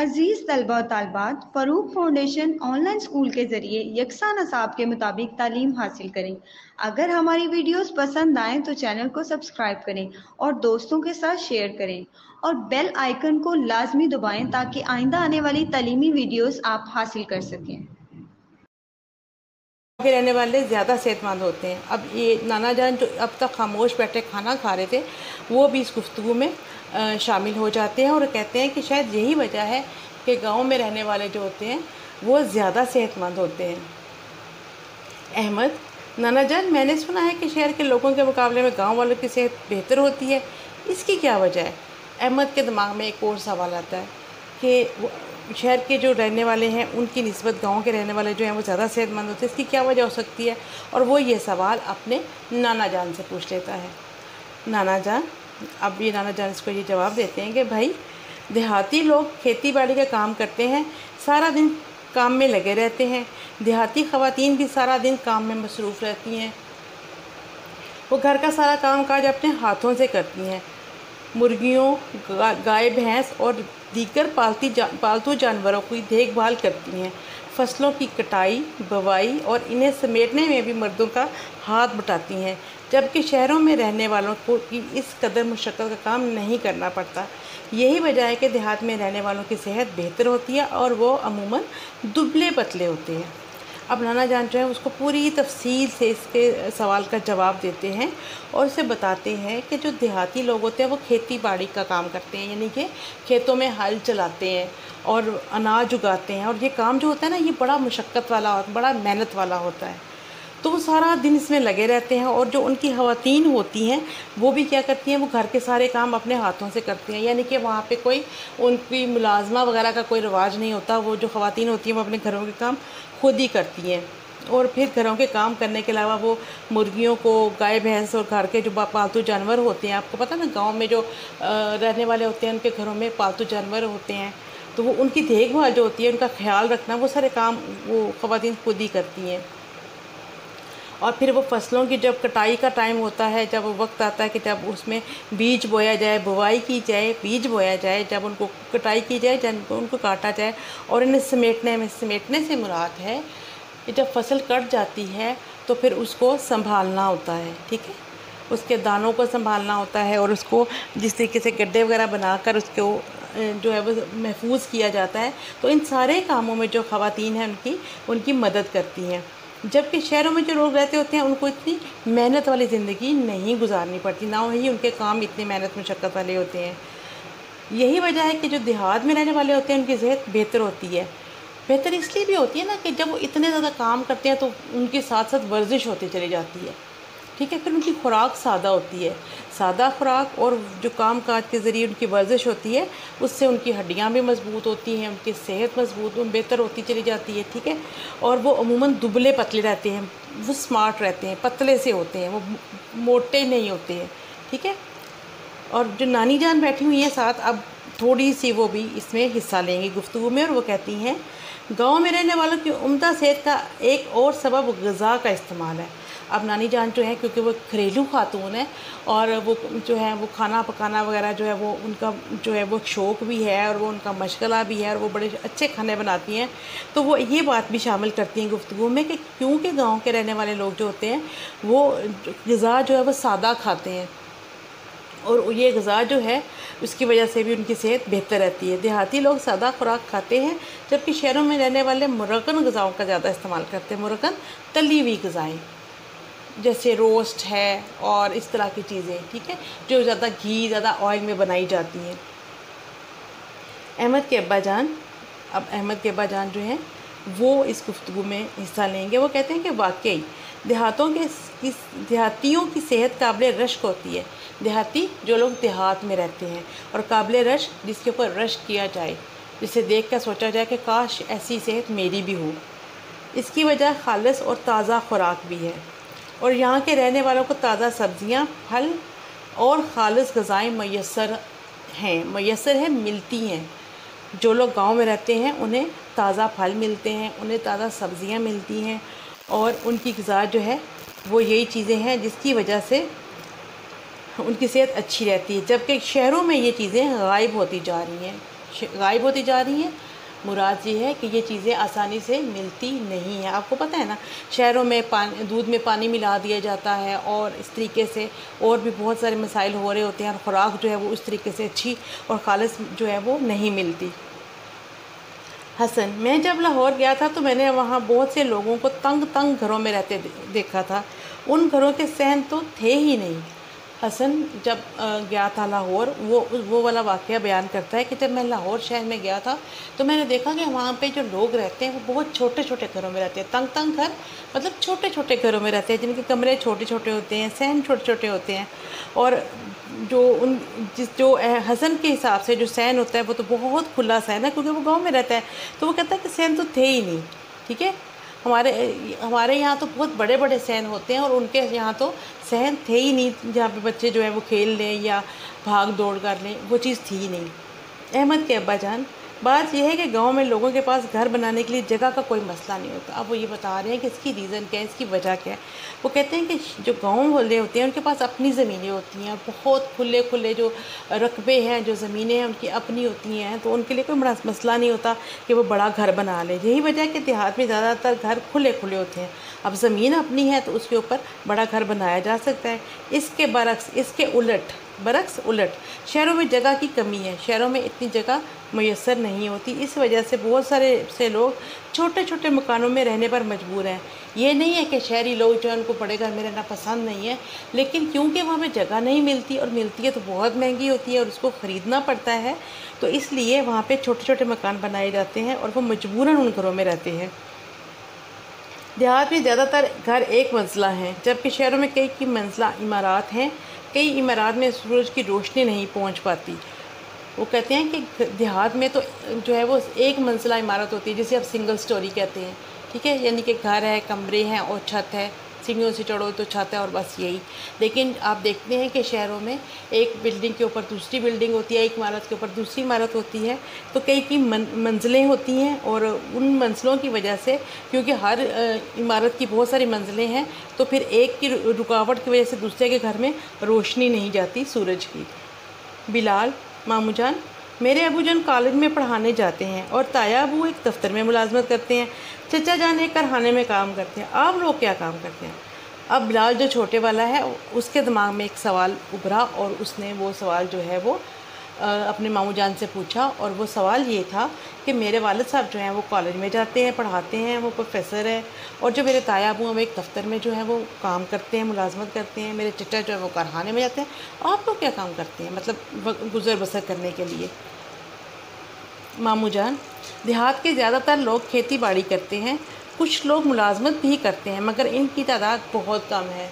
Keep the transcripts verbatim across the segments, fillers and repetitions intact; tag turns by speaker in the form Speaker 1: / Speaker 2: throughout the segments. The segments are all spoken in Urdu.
Speaker 1: عزیز طلبہ و طالبات، فروغ فاؤنڈیشن آن لائن اسکول کے ذریعے یکساں نصاب کے مطابق تعلیم حاصل کریں۔ اگر ہماری ویڈیوز پسند آئیں تو چینل کو سبسکرائب کریں اور دوستوں کے ساتھ شیئر کریں اور بیل آئیکن کو لازمی دبائیں تاکہ آئندہ آنے والی تعلیمی ویڈیوز آپ حاصل کر سکیں۔
Speaker 2: کے رہنے والے زیادہ صحت مند ہوتے ہیں۔ اب یہ نانا جان جو اب تک خاموش بیٹھے کھانا کھا رہے تھے، وہ بھی اس گفتگو میں شامل ہو جاتے ہیں اور کہتے ہیں کہ شاید یہی وجہ ہے کہ گاؤں میں رہنے والے جو ہوتے ہیں وہ زیادہ صحت مند ہوتے ہیں۔ احمد: نانا جان، میں نے سنا ہے کہ شہر کے لوگوں کے مقابلے میں گاؤں والوں کی صحت بہتر ہوتی ہے، اس کی کیا وجہ ہے؟ احمد کے دماغ میں ایک اور سوال آتا ہے کہ شہر کے جو رہنے والے ہیں ان کی نسبت گاؤں کے رہنے والے جو ہیں وہ زیادہ صحت مند ہوتے ہیں، اس کی کیا وجہ ہو سکتی ہے؟ اور وہ یہ سوال اپنے نانا جان سے پوچھ لیتا ہے۔ نانا جان اب یہ نانا جان اس کو یہ جواب دیتے ہیں کہ بھائی، دیہاتی لوگ کھیتی باڑی کا کام کرتے ہیں، سارا دن کام میں لگے رہتے ہیں۔ دیہاتی خواتین بھی سارا دن کام میں مصروف رہتی ہیں، وہ گھر کا سارا کام کاج اپنے ہاتھوں سے کرتی ہیں۔ مرغیوں، گائے بھینس اور دیگر پالتی پالتو جانوروں کی دیکھ بھال کرتی ہیں۔ فصلوں کی کٹائی، بوائی اور انہیں سمیٹنے میں بھی مردوں کا ہاتھ بٹاتی ہیں، جبکہ شہروں میں رہنے والوں کو اس قدر مشقت کا کام نہیں کرنا پڑتا۔ یہی وجہ ہے کہ دیہات میں رہنے والوں کی صحت بہتر ہوتی ہے اور وہ عموماً دبلے پتلے ہوتے ہیں۔ اب نانا جان جو ہیں اس کو پوری تفصیل سے اس کے سوال کا جواب دیتے ہیں اور اسے بتاتے ہیں کہ جو دیہاتی لوگ ہوتے ہیں وہ کھیتی باڑی کا کام کرتے ہیں، یعنی کہ کھیتوں میں ہل چلاتے ہیں اور اناج اگاتے ہیں، اور یہ کام جو ہوتا ہے نا یہ بڑا مشقت والا ہوتا ہے، بڑا محنت والا ہوتا ہے، تو وہ سارا دن اس میں لگے رہتے ہیں۔ اور جو ان کی خواتین ہوتی ہیں وہ بھی کیا کرتی ہیں، وہ گھر کے سارے کام اپنے ہاتھوں سے کرتی ہیں، یعنی کہ وہاں پہ کوئی ان کی ملازمہ وغیرہ کا کوئی رواج نہیں ہوتا۔ وہ جو خواتین ہوتی ہیں وہ اپنے گھروں کے کام خود ہی کرتی ہیں، اور پھر گھروں کے کام کرنے کے علاوہ وہ مرغیوں کو، گائے بھینس اور گھر کے جو پالتو جانور ہوتے ہیں، آپ کو پتہ نا گاؤں میں جو رہنے والے ہوتے ہیں ان کے گھروں میں پالتو جانور ہوتے ہیں، تو وہ ان کی دیکھ بھال جو ہوتی ہے، ان کا خیال رکھنا، وہ سارے کام وہ خواتین خود ہی کرتی ہیں۔ اور پھر وہ فصلوں کی جب کٹائی کا ٹائم ہوتا ہے، جب وہ وقت آتا ہے کہ جب اس میں بیج بویا جائے، بوائی کی جائے، بیج بویا جائے، جب ان کو کٹائی کی جائے، جب ان کو کاٹا جائے اور انہیں سمیٹنے میں سمیٹنے سے مراد ہے کہ جب فصل کٹ جاتی ہے تو پھر اس کو سنبھالنا ہوتا ہے، ٹھیک ہے، اس کے دانوں کو سنبھالنا ہوتا ہے اور اس کو جس طریقے سے گڈھے وغیرہ بنا کر اس کو جو ہے وہ محفوظ کیا جاتا ہے۔ تو ان سارے کاموں میں جو خواتین ہیں ان کی ان کی مدد کرتی ہیں، جبکہ شہروں میں جو لوگ رہتے ہوتے ہیں ان کو اتنی محنت والی زندگی نہیں گزارنی پڑتی، نہ ہی ان کے کام اتنے محنت مشقت والے ہوتے ہیں۔ یہی وجہ ہے کہ جو دیہات میں رہنے والے ہوتے ہیں ان کی صحت بہتر ہوتی ہے۔ بہتر اس لیے بھی ہوتی ہے نا کہ جب وہ اتنے زیادہ کام کرتے ہیں تو ان کے ساتھ ساتھ ورزش ہوتی چلی جاتی ہے، ٹھیک ہے، پھر ان کی خوراک سادہ ہوتی ہے، سادہ خوراک اور جو کام کاج کے ذریعے ان کی ورزش ہوتی ہے، اس سے ان کی ہڈیاں بھی مضبوط ہوتی ہیں، ان کی صحت مضبوط بہتر ہوتی چلی جاتی ہے، ٹھیک ہے، اور وہ عموماً دبلے پتلے رہتے ہیں، وہ سمارٹ رہتے ہیں، پتلے سے ہوتے ہیں، وہ موٹے نہیں ہوتے ہیں، ٹھیک ہے۔ اور جو نانی جان بیٹھی ہوئی ہیں ساتھ، اب تھوڑی سی وہ بھی اس میں حصہ لیں گی گفتگو میں، اور وہ کہتی ہیں گاؤں میں رہنے والوں کی عمدہ صحت کا ایک اور سبب غذا کا استعمال ہے۔ اب نانی جان جو ہے کیونکہ وہ گھریلو خاتون ہے اور وہ جو ہے وہ کھانا پکانا وغیرہ جو ہے وہ ان کا جو ہے وہ شوق بھی ہے اور وہ ان کا مشغلہ بھی ہے اور وہ بڑے اچھے کھانے بناتی ہیں، تو وہ یہ بات بھی شامل کرتی ہیں گفتگو میں کہ کیونکہ گاؤں کے رہنے والے لوگ جو ہوتے ہیں وہ غذا جو ہے وہ سادہ کھاتے ہیں، اور یہ غذا جو ہے اس کی وجہ سے بھی ان کی صحت بہتر رہتی ہے۔ دیہاتی لوگ سادہ خوراک کھاتے ہیں، جبکہ شہروں میں رہنے والے مرغن غذاؤں کا زیادہ استعمال کرتے ہیں، مرغن تلی ہوئی غذائیں جیسے روسٹ ہے اور اس طرح کی چیزیں، ٹھیک ہے، جو زیادہ گھی زیادہ آئل میں بنائی جاتی ہیں۔ احمد کے ابا جان اب احمد کے ابا جان جو ہیں وہ اس گفتگو میں حصہ لیں گے۔ وہ کہتے ہیں کہ واقعی دیہاتوں کے دیہاتیوں کی صحت قابل رشک ہوتی ہے، دیہاتی جو لوگ دیہات میں رہتے ہیں، اور قابل رشک جس کے اوپر رشک کیا جائے، جسے دیکھ کر سوچا جائے کہ کاش ایسی صحت میری بھی ہو۔ اس کی وجہ خالص اور تازہ خوراک بھی ہے، اور یہاں کے رہنے والوں کو تازہ سبزیاں، پھل اور خالص غذائیں میسر ہیں میسر ہیں ملتی ہیں۔ جو لوگ گاؤں میں رہتے ہیں انہیں تازہ پھل ملتے ہیں، انہیں تازہ سبزیاں ملتی ہیں، اور ان کی غذا جو ہے وہ یہی چیزیں ہیں جس کی وجہ سے ان کی صحت اچھی رہتی ہے، جبکہ شہروں میں یہ چیزیں غائب ہوتی جا رہی ہیں۔ غائب ہوتی جا رہی ہیں۔ مراد یہ ہے کہ یہ چیزیں آسانی سے ملتی نہیں ہیں۔ آپ کو پتہ ہے نا، شہروں میں پانی دودھ میں پانی ملا دیا جاتا ہے اور اس طریقے سے اور بھی بہت سارے مسائل ہو رہے ہوتے ہیں، اور خوراک جو ہے وہ اس طریقے سے اچھی اور خالص جو ہے وہ نہیں ملتی۔ حسن: میں جب لاہور گیا تھا تو میں نے وہاں بہت سے لوگوں کو تنگ تنگ گھروں میں رہتے دیکھا تھا، ان گھروں کے صحن تو تھے ہی نہیں۔ حسن جب گیا تھا لاہور، وہ وہ والا واقعہ بیان کرتا ہے کہ جب میں لاہور شہر میں گیا تھا تو میں نے دیکھا کہ وہاں پہ جو لوگ رہتے ہیں وہ بہت چھوٹے چھوٹے گھروں میں رہتے ہیں، تنگ تنگ گھر مطلب چھوٹے چھوٹے گھروں میں رہتے ہیں، جن کے کمرے چھوٹے چھوٹے ہوتے ہیں، صحن چھوٹے چھوٹے ہوتے ہیں، اور جو ان جس جو حسن کے حساب سے جو صحن ہوتا ہے وہ تو بہت کھلا صحن ہے، کیونکہ وہ گاؤں میں رہتا ہے، تو وہ کہتا ہے کہ صحن تو تھے ہی نہیں۔ ٹھیک ہے، ہمارے ہمارے یہاں تو بہت بڑے بڑے صحن ہوتے ہیں، اور ان کے یہاں تو صحن تھے ہی نہیں جہاں پہ بچے جو ہے وہ کھیل لیں یا بھاگ دوڑ کر لیں، وہ چیز تھی ہی نہیں۔ احمد کے ابا جان: بات یہ ہے کہ گاؤں میں لوگوں کے پاس گھر بنانے کے لیے جگہ کا کوئی مسئلہ نہیں ہوتا۔ اب وہ یہ بتا رہے ہیں کہ اس کی ریزن کیا ہے، اس کی وجہ کیا ہے۔ وہ کہتے ہیں کہ جو گاؤں والے ہوتے ہیں ان کے پاس اپنی زمینیں ہوتی ہیں، بہت کھلے کھلے جو رقبے ہیں، جو زمینیں ہیں ان کی اپنی ہوتی ہیں، تو ان کے لیے کوئی بڑا مسئلہ نہیں ہوتا کہ وہ بڑا گھر بنا لے۔ یہی وجہ ہے کہ دیہات میں زیادہ تر گھر کھلے کھلے ہوتے ہیں، اب زمین اپنی ہے تو اس کے اوپر بڑا گھر بنایا جا سکتا ہے۔ اس کے برعکس اس کے الٹ برعکس الٹ شہروں میں جگہ کی کمی ہے، شہروں میں اتنی جگہ میسر نہیں ہوتی، اس وجہ سے بہت سارے سے لوگ چھوٹے چھوٹے مکانوں میں رہنے پر مجبور ہیں۔ یہ نہیں ہے کہ شہری لوگ جو ہے ان کو بڑے گھر میں رہنا پسند نہیں ہے، لیکن کیونکہ وہاں پہ جگہ نہیں ملتی، اور ملتی ہے تو بہت مہنگی ہوتی ہے اور اس کو خریدنا پڑتا ہے، تو اس لیے وہاں پہ چھوٹے چھوٹے مکان بنائے جاتے ہیں اور وہ مجبوراً ان گھروں میں رہتے ہیں۔ دیہات میں زیادہ تر گھر ایک منزلہ ہیں، جبکہ شہروں میں کئی کی منزلہ عمارات ہیں۔ کئی عمارات میں سورج کی روشنی نہیں پہنچ پاتی۔ وہ کہتے ہیں کہ دیہات میں تو جو ہے وہ ایک منزلہ عمارت ہوتی ہے، جسے آپ سنگل سٹوری کہتے ہیں۔ ٹھیک ہے، یعنی کہ گھر ہے، کمرے ہیں اور چھت ہے، سیڑھیوں سے چڑھو تو چھت ہے اور بس یہی۔ لیکن آپ دیکھتے ہیں کہ شہروں میں ایک بلڈنگ کے اوپر دوسری بلڈنگ ہوتی ہے، ایک عمارت کے اوپر دوسری عمارت ہوتی ہے، تو کئی کی منزلیں ہوتی ہیں، اور ان منزلوں کی وجہ سے، کیونکہ ہر عمارت کی بہت ساری منزلیں ہیں، تو پھر ایک کی رکاوٹ کی وجہ سے دوسرے کے گھر میں روشنی نہیں جاتی سورج کی۔ بلال: مامو جان: میرے ابو جان کالج میں پڑھانے جاتے ہیں اور تایا ابو ایک دفتر میں ملازمت کرتے ہیں، چچا جان ایک کارخانے میں کام کرتے ہیں۔ آپ لوگ کیا کام کرتے ہیں؟ اب بلال جو چھوٹے والا ہے اس کے دماغ میں ایک سوال ابھرا، اور اس نے وہ سوال جو ہے وہ اپنے مامو جان سے پوچھا، اور وہ سوال یہ تھا کہ میرے والد صاحب جو ہیں وہ کالج میں جاتے ہیں، پڑھاتے ہیں، وہ پروفیسر ہیں، اور جو میرے تایا ابو ہیں وہ ایک دفتر میں جو ہے وہ کام کرتے ہیں، ملازمت کرتے ہیں، میرے چچا جو ہے وہ کارخانے میں جاتے ہیں۔ آپ لوگ کیا کام کرتے ہیں مطلب گزر بسر کرنے کے لیے؟ مامو جان: دیہات کے زیادہ تر لوگ کھیتی باڑی کرتے ہیں، کچھ لوگ ملازمت بھی کرتے ہیں، مگر ان کی تعداد بہت کم ہے۔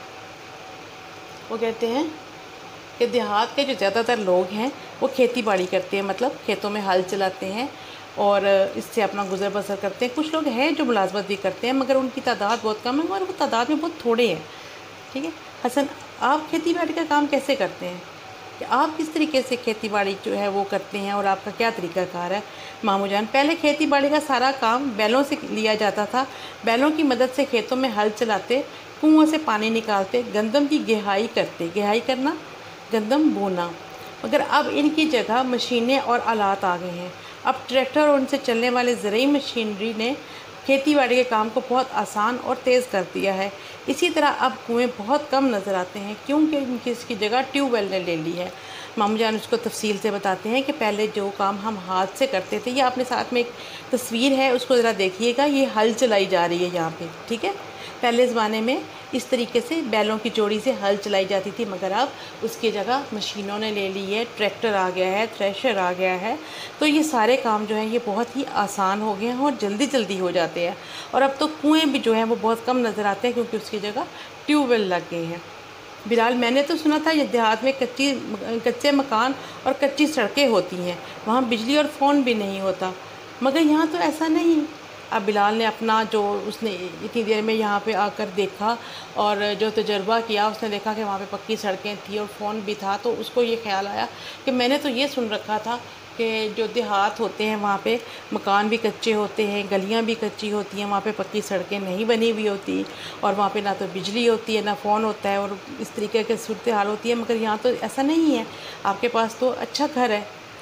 Speaker 2: وہ کہتے ہیں کہ دیہات کے جو زیادہ تر لوگ ہیں وہ کھیتی باڑی کرتے ہیں، مطلب کھیتوں میں ہل چلاتے ہیں اور اس سے اپنا گزر بسر کرتے ہیں۔ کچھ لوگ ہیں جو ملازمت بھی کرتے ہیں، مگر ان کی تعداد بہت کم ہے، اور وہ تعداد میں بہت تھوڑے ہیں۔ ٹھیک ہے، حسن: آپ کھیتی باڑی کا کام کیسے کرتے ہیں؟ کہ آپ کس طریقے سے کھیتی باڑی جو ہے وہ کرتے ہیں، اور آپ کا کیا طریقہ کار ہے؟ مامو جان: پہلے کھیتی باڑی کا سارا کام بیلوں سے لیا جاتا تھا، بیلوں کی مدد سے کھیتوں میں ہل چلاتے، کنووں سے پانی نکالتے، گندم کی گہائی کرتے، گہائی کرنا گندم بونا، مگر اب ان کی جگہ مشینیں اور آلات آ گئے ہیں۔ اب ٹریکٹر اور ان سے چلنے والے زرعی مشینری نے کھیتی باڑی کے کام کو بہت آسان اور تیز کر دیا ہے۔ اسی طرح اب کنویں بہت کم نظر آتے ہیں، کیونکہ ان کی اس کی جگہ ٹیوب ویل نے لے لی ہے۔ مامو جان اس کو تفصیل سے بتاتے ہیں کہ پہلے جو کام ہم ہاتھ سے کرتے تھے، یہ اپنے ساتھ میں ایک تصویر ہے، اس کو ذرا دیکھیے گا، یہ ہل چلائی جا رہی ہے یہاں پہ۔ ٹھیک ہے، پہلے زمانے میں اس طریقے سے بیلوں کی جوڑی سے ہل چلائی جاتی تھی، مگر اب اس کی جگہ مشینوں نے لے لی ہے، ٹریکٹر آ گیا ہے، تھریشر آ گیا ہے، تو یہ سارے کام جو ہیں یہ بہت ہی آسان ہو گئے ہیں اور جلدی جلدی ہو جاتے ہیں، اور اب تو کنویں بھی جو ہیں وہ بہت کم نظر آتے ہیں، کیونکہ اس کی جگہ ٹیوب ویل لگ گئے ہیں۔ بلال: میں نے تو سنا تھا یہ دیہات میں کچی کچے مکان اور کچی سڑکیں ہوتی ہیں، وہاں بجلی اور فون بھی نہیں ہوتا، مگر یہاں تو ایسا نہیں۔ اب بلال نے اپنا جو اس نے اتنی دیر میں یہاں پہ آ کر دیکھا اور جو تجربہ کیا، اس نے دیکھا کہ وہاں پہ پکی سڑکیں تھیں اور فون بھی تھا، تو اس کو یہ خیال آیا کہ میں نے تو یہ سن رکھا تھا کہ جو دیہات ہوتے ہیں وہاں پہ مکان بھی کچے ہوتے ہیں، گلیاں بھی کچی ہوتی ہیں، وہاں پہ پکی سڑکیں نہیں بنی ہوئی ہوتی، اور وہاں پہ نہ تو بجلی ہوتی ہے نہ فون ہوتا ہے، اور اس طریقے کی صورتحال ہوتی ہے، مگر یہاں تو ایسا نہیں ہے، آپ کے پاس تو اچھا گھر ہے۔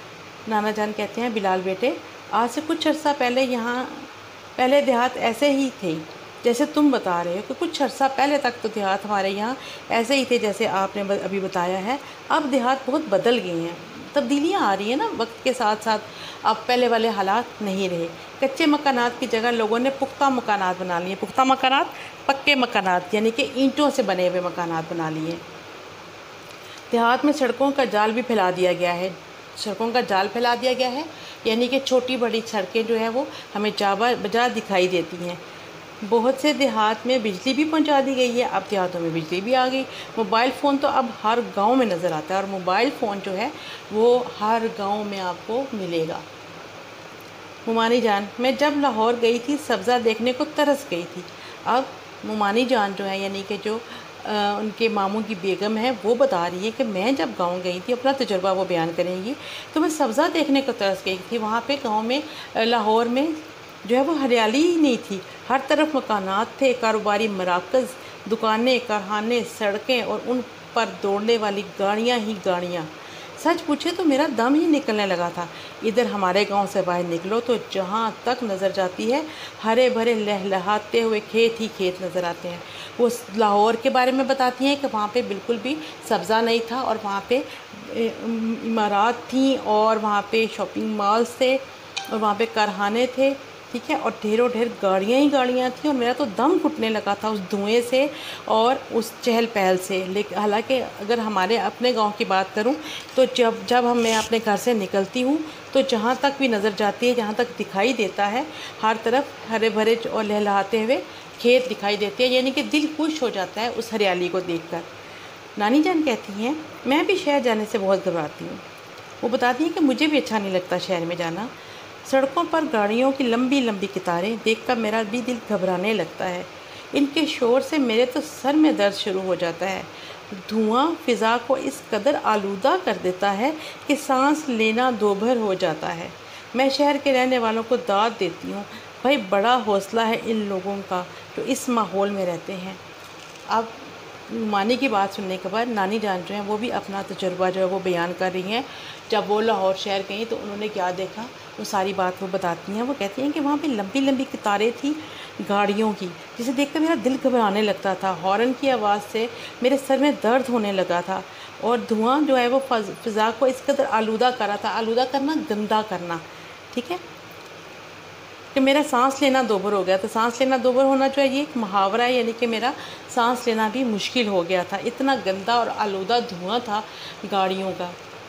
Speaker 2: नाना जान कहते हैं, बिलाल बेटे, आज से कुछ अर्सा पहले यहाँ पहले देहात ऐसे ही थे जैसे तुम बता रहे हो कि कुछ अर्सा पहले तक तो देहात हमारे यहाँ ऐसे ही थे जैसे आपने अभी बताया है। अब देहात बहुत बदल गए हैं, तब्दीलियाँ आ रही हैं ना वक्त के साथ साथ। अब पहले वाले हालात नहीं रहे। कच्चे मकानात की जगह लोगों ने पुख्ता मकानात बना लिए। पुख्ता मकानात पक्के मकानात यानी कि ईंटों से बने हुए मकानात बना लिए। देहात में सड़कों का जाल भी फैला दिया गया है। सड़कों का जाल फैला दिया गया है यानी कि छोटी बड़ी सड़कें जो है वो हमें जाबा बजा दिखाई देती हैं। बहुत से देहात में बिजली भी पहुंचा दी गई है। अब देहातों में बिजली भी आ गई। मोबाइल फ़ोन तो अब हर गांव में नज़र आता है और मोबाइल फ़ोन जो है वो हर गांव में आपको मिलेगा। मुमानी जान, मैं जब लाहौर गई थी सब्ज़ा देखने को तरस गई थी। अब मुमानी जान जो है यानी कि जो आ, उनके मामू की बेगम है वो बता रही है कि मैं जब गांव गई थी, अपना तजुर्बा वो बयान करेंगी, तो मैं सब्ज़ा देखने को तरस गई थी। वहाँ पे गांव में लाहौर में जो है वो हरियाली ही नहीं थी। हर तरफ मकानात थे, कारोबारी मराकज़, दुकानें, कारखाने, सड़कें और उन पर दौड़ने वाली गाड़ियाँ ही गाड़ियाँ। सच पूछे तो मेरा दम ही निकलने लगा था। इधर हमारे गांव से बाहर निकलो तो जहां तक नज़र जाती है हरे भरे लहलहाते हुए खेत ही खेत नज़र आते हैं। वो लाहौर के बारे में बताती हैं कि वहाँ पे बिल्कुल भी सब्ज़ा नहीं था और वहाँ पे इमारत थी और वहाँ पे शॉपिंग मॉल्स थे और वहाँ पे कारखाने थे, ठीक है, और ढेरों ढेर गाड़ियाँ ही गाड़ियाँ थी। और मेरा तो दम घुटने लगा था उस धुएं से और उस चहल पहल से। लेकिन हालांकि अगर हमारे अपने गांव की बात करूं तो जब जब हम मैं अपने घर से निकलती हूं तो जहां तक भी नज़र जाती है, जहां तक दिखाई देता है, हर तरफ हरे भरे और लहलहाते हुए खेत दिखाई देते हैं, यानी कि दिल खुश हो जाता है उस हरियाली को देखकर। नानी जान कहती हैं, मैं भी शहर जाने से बहुत घबराती हूँ। वो बताती हैं कि मुझे भी अच्छा नहीं लगता शहर में जाना। सड़कों पर गाड़ियों की लंबी लंबी कतारें देखकर मेरा भी दिल घबराने लगता है। इनके शोर से मेरे तो सर में दर्द शुरू हो जाता है। धुआं फ़िज़ा को इस कदर आलूदा कर देता है कि सांस लेना दोभर हो जाता है। मैं शहर के रहने वालों को दाद देती हूँ, भाई बड़ा हौसला है इन लोगों का जो इस माहौल में रहते हैं। अब मानी की बात सुनने के बाद नानी जान जो हैं वो भी अपना तजुर्बा जो है वो बयान कर रही हैं। जब वो लाहौर शहर गई तो उन्होंने क्या देखा वो सारी बात वो बताती हैं। वो कहती हैं कि वहाँ पे लंबी लंबी कतारें थी गाड़ियों की, जिसे देखकर मेरा दिल घबराने लगता था। हॉर्न की आवाज़ से मेरे सर में दर्द होने लगा था और धुआं जो है वो फ़िज़ा को इस कदर आलूदा कर रहा था। आलूदा करना, गंदा करना, ठीक है, कि मेरा सांस लेना दोबर हो गया। तो सांस लेना दोबर होना जो है ये एक मुहावरा है, यानी कि मेरा सांस लेना भी मुश्किल हो गया था, इतना गंदा और आलूदा धुआं था गाड़ियों का।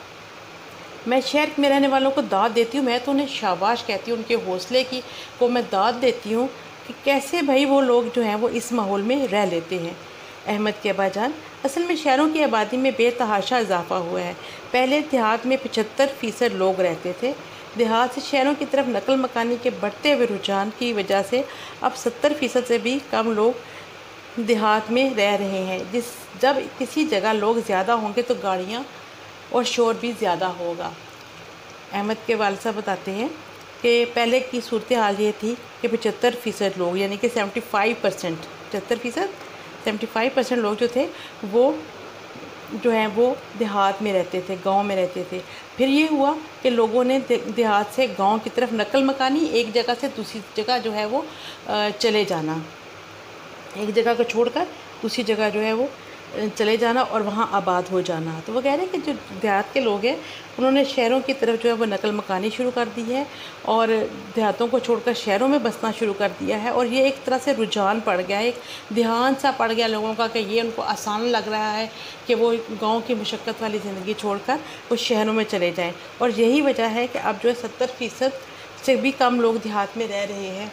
Speaker 2: मैं शहर में रहने वालों को दाद देती हूँ, मैं तो उन्हें शाबाश कहती हूँ, उनके हौसले की को मैं दाद देती हूँ कि कैसे भाई वो लोग जो हैं वो इस माहौल में रह लेते हैं। अहमद के अब्बा जान, असल में शहरों की आबादी में बेतहाशा इजाफा हुआ है। पहले देहात में पचहत्तर फ़ीसद लोग रहते थे। देहात से शहरों की तरफ नकल मकानी के बढ़ते हुए रुझान की वजह से अब सत्तर फ़ीसद से भी कम लोग देहात में रह रहे हैं। जिस जब किसी जगह लोग ज़्यादा होंगे तो गाड़ियाँ और शोर भी ज़्यादा होगा। अहमद के वालिद साहब बताते हैं कि पहले की सूरत हाल ये थी कि पचहत्तर फ़ीसद लोग यानी कि सेवेंटी फाइव परसेंट पचहत्तर फ़ीसद सेवेंटी फाइव परसेंट लोग जो थे वो जो हैं वो देहात में रहते थे, गांव में रहते थे। फिर ये हुआ कि लोगों ने देहात से गांव की तरफ नकल मकानी, एक जगह से दूसरी जगह जो है वो चले जाना, एक जगह को छोड़कर दूसरी जगह जो है वो चले जाना और वहाँ आबाद हो जाना। तो वो कह रहे हैं कि जो देहात के लोग हैं उन्होंने शहरों की तरफ जो है वो नकल मकानी शुरू कर दी है और देहातों को छोड़कर शहरों में बसना शुरू कर दिया है। और ये एक तरह से रुझान पड़ गया है, एक ध्यान सा पड़ गया लोगों का कि ये उनको आसान लग रहा है कि वो गांव की मुशक्क़त वाली ज़िंदगी छोड़कर वो शहरों में चले जाएं। और यही वजह है कि अब जो है सत्तर फ़ीसद से भी कम लोग देहात में रह रहे हैं।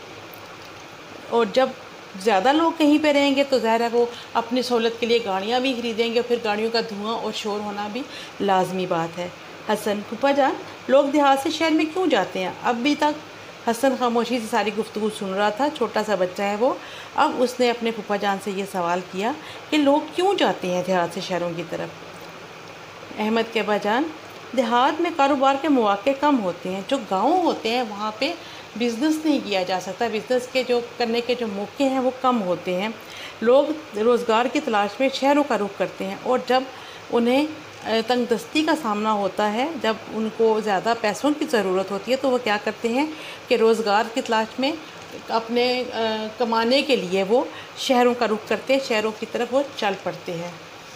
Speaker 2: और जब ज़्यादा लोग कहीं पे रहेंगे तो ज़ाहिर है वो अपनी सहूलत के लिए गाड़ियाँ भी खरीदेंगे और फिर गाड़ियों का धुआं और शोर होना भी लाजमी बात है। हसन, फूफा जान, लोग देहात से शहर में क्यों जाते हैं? अब भी तक हसन खामोशी से सारी गुफ्तगू सुन रहा था, छोटा सा बच्चा है वो। अब उसने अपने फूफा जान से ये सवाल किया कि लोग क्यों जाते हैं देहात से शहरों की तरफ। अहमद के अब्बा जान, देहात में कारोबार के मौके कम होते हैं, जो गाँव होते हैं वहाँ पे बिज़नेस नहीं किया जा सकता, बिज़नेस के जो करने के जो मौके हैं वो कम होते हैं। लोग रोज़गार की तलाश में शहरों का रुख करते हैं और जब उन्हें تنگ دستی کا سامنا ہوتا ہے، جب ان کو زیادہ پیسوں کی ضرورت ہوتی ہے تو وہ کیا کرتے ہیں کہ روزگار کی تلاش میں اپنے کمانے کے لیے وہ شہروں کا رخ کرتے ہیں، شہروں کی طرف وہ چل پڑتے ہیں۔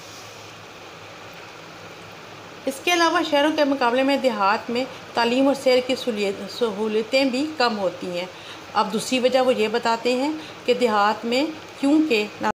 Speaker 2: اس کے علاوہ شہروں کے مقابلے میں دیہات میں تعلیم اور سیر کی سہولتیں بھی کم ہوتی ہیں۔ اب دوسری وجہ وہ یہ بتاتے ہیں کہ دیہات میں کیونکہ